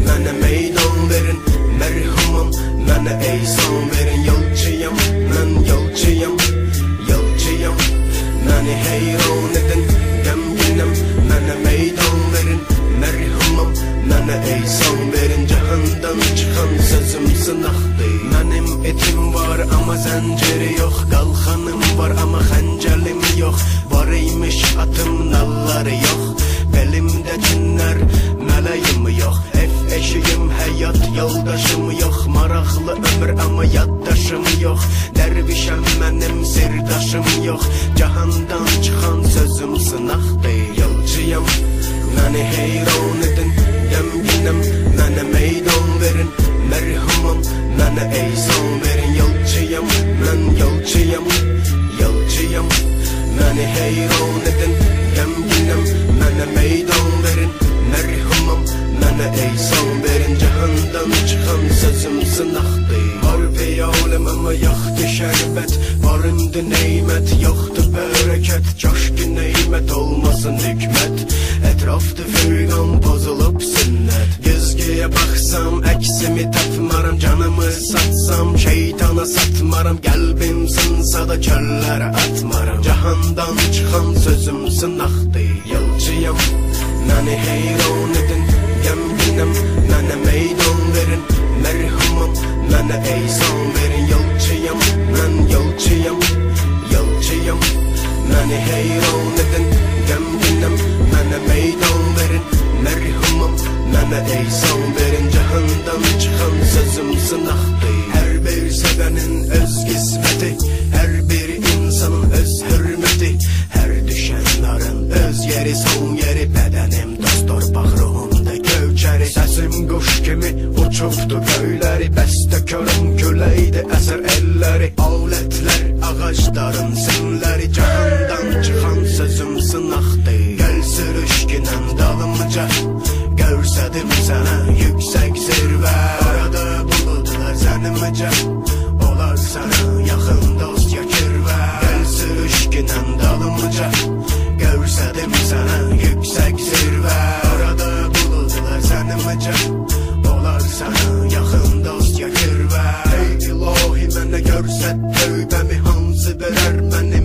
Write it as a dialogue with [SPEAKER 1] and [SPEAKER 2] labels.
[SPEAKER 1] mənə meydan verin. Mərhumam, mənə eysan verin. Yolçuyam, mən yolçuyam, yolçuyam. Məni heyran edin, qəmginəm, mənə meydan verin. Mərhumam, mənə eysan verin. Cahandan çıxan sözüm sınaqdır. Mənim etim var, amma zənciri yox. Qalxanım var, amma xəncəlim yox. Var imiş atım, nalları yox. Belimdə cinlər, mələyim yox. Eşiyim, həyat yoldaşım yox. Maraqlı ömür, amma yaddaşım yox. Dərvişəm, mənim sirdaşım yox. Cahandan çıxan sözüm sınaqdır. Yolçuyam, məni heyran edin. Qəmginəm, mənə meydan verin. Mərhumam, mənə eysan verin. Yolçuyam, mən yolçuyam, yolçuyam. Məni heyran edin. Qəmginəm, mənə meydan verin. Mərhumam, mənə eysan verin. Cahandan çıxan sözüm sınaqdır. Var peyalım, amma yoxdur şərbət. Var indi neymət, yoxdur bərəkət. Coşqu neymət, olmasın hikmət. Ətrafda fırqan, pozulub sünnət. Gözgəyə baxsam, əksimi tapmaram. Canımı satsam, şeytana satmaram. Qəlbim sınsa da çöllərə atmaram. Cahandan çıxan sözüm sınaqdır. Yolçuyam, məni heyran edin. Qəmginəm, mənə meydan verin. Mərhumam, mənə eysan verin. Yolçuyam, mən yolçuyam, yolçuyam. Məni heyran edin. Qəmginəm, mənə meydan verin. Mərhumam, mənə eysan verin. Cahandan çıxan sözüm sınaqdır. Hər bir sevənin öz qisməti, hər bir insanın öz hürməti. Hər düşənlərin öz yeri, son yeri. Bədənim dost torpaq ruhumda gövkəri. Səsim quş kimi uçubdu göyləri. Bəstəkarım küləkdi əsər elləri. Alətlər ağacların simləri. Cahandan çıxan sözüm sınaqdır. Gəl sürüşkünən dalımca, görsədim sənə yüksək zirvə. Arada buludlar zənimcə, olar sənə yaxın dost ya kirvə. Gəl sürüşkünən dalımca, görsədim sənə yüksək zirvə. Arada buludlar zənimcə, olar sənə yaxın dost ya kirvə. Ey ilahi, mənə görsət tövbəmi, hansı verər məni